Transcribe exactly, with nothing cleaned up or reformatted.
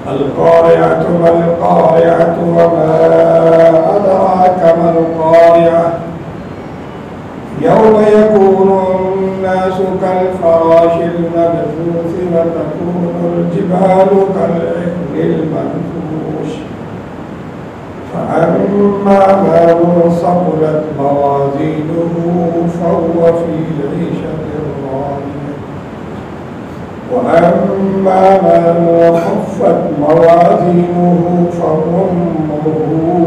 القارعة ما القارعة وما أدراك ما القارعة يوم يكون الناس كالفراش المبثوث وتكون الجبال كالعهن المنفوش فأما من ثقلت موازينه فهو في عيشة راضية وأما من خفت موازينه فأمه